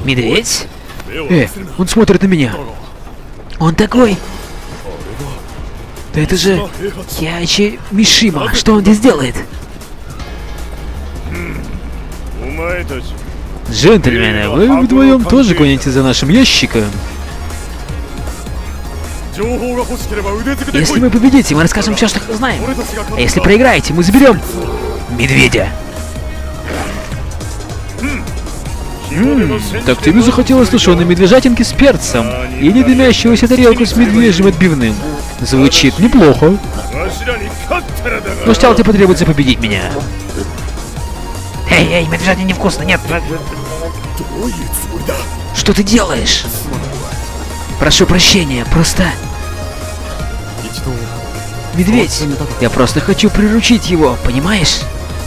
Медведь? Он смотрит на меня. Он такой. Да это же Хиачи Мишима. Что он здесь делает? Джентльмены, вы вдвоем тоже гоните за нашим ящиком? Если мы победите, мы расскажем все, что знаем. А если проиграете, мы заберем медведя. Так тебе захотелось тушеной медвежатинки с перцем или дымящуюся тарелку с медвежьим отбивным? Звучит неплохо. Но сначала тебе потребуется победить меня. Эй, медвежатина невкусно, нет. Что ты делаешь? Прошу прощения, просто... Медведь, я просто хочу приручить его, понимаешь?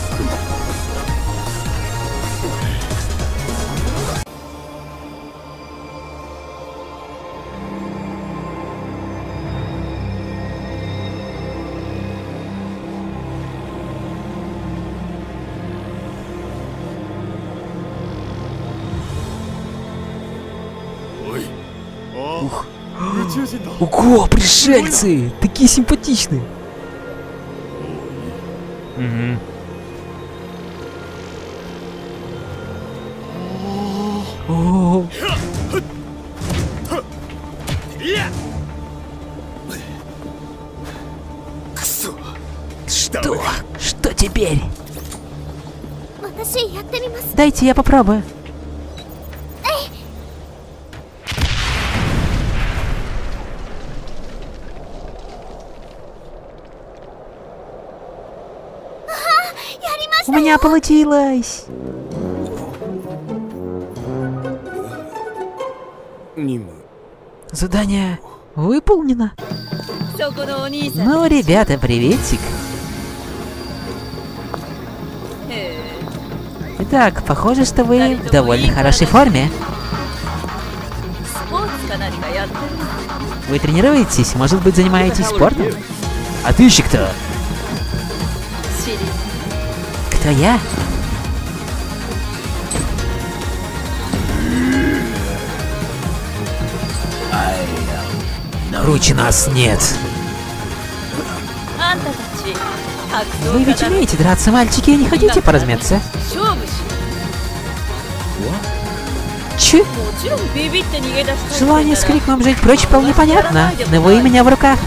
Ого, пришельцы! Такие симпатичные! О. Что теперь? Дайте я попробую. У меня получилось! Задание выполнено. Ну, ребята, приветик. Итак, похоже, что вы в довольно хорошей форме. Вы тренируетесь? Может быть, занимаетесь спортом? А ты еще кто? Кто я? Круче нас нет. Вы ведь умеете драться, мальчики, и не хотите поразмяться? Чё? Желание с криком жить прочь вполне понятно, но вы меня в руках.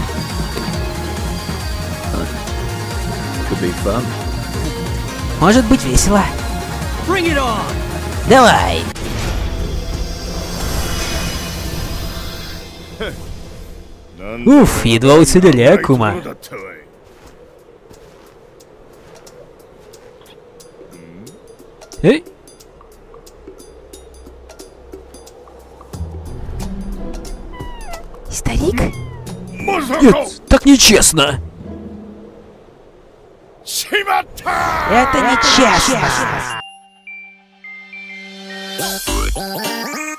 Может быть весело. Давай! Уф, едва уцелели, Акума. Эй! Старик? Нет, так нечестно! Это нечестно!